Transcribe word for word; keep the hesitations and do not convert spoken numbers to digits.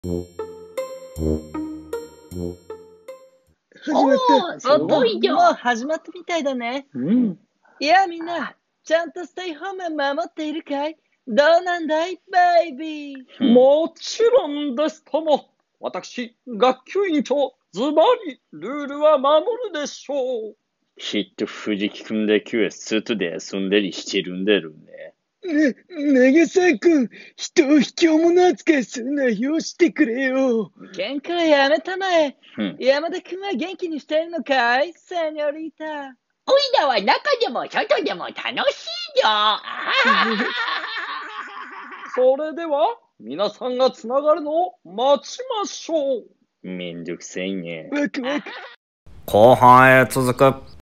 始まった。 すごいよ。 もう始まったみたいだね。 うん。 いや、みんな、ちゃんとステイホーム守っているかい？どうなんだい、ベイビー。 もちろんですとも。私、学級委員長、ズバリ、ルールは守るでしょう。 きっと藤木くんだけは外で遊んだりしてるんだろうね。 ね、長澤くん、人を卑怯者扱いするのはよしてくれよ。 喧嘩やめたまえ。 うん。 山田くんは元気にしてるのかい、セニョリータ。 おいらは中でも外でも楽しいよ。 それでは、皆さんがつながるのを待ちましょう。 めんどくさいね。 ワクワク。 後半へ続く。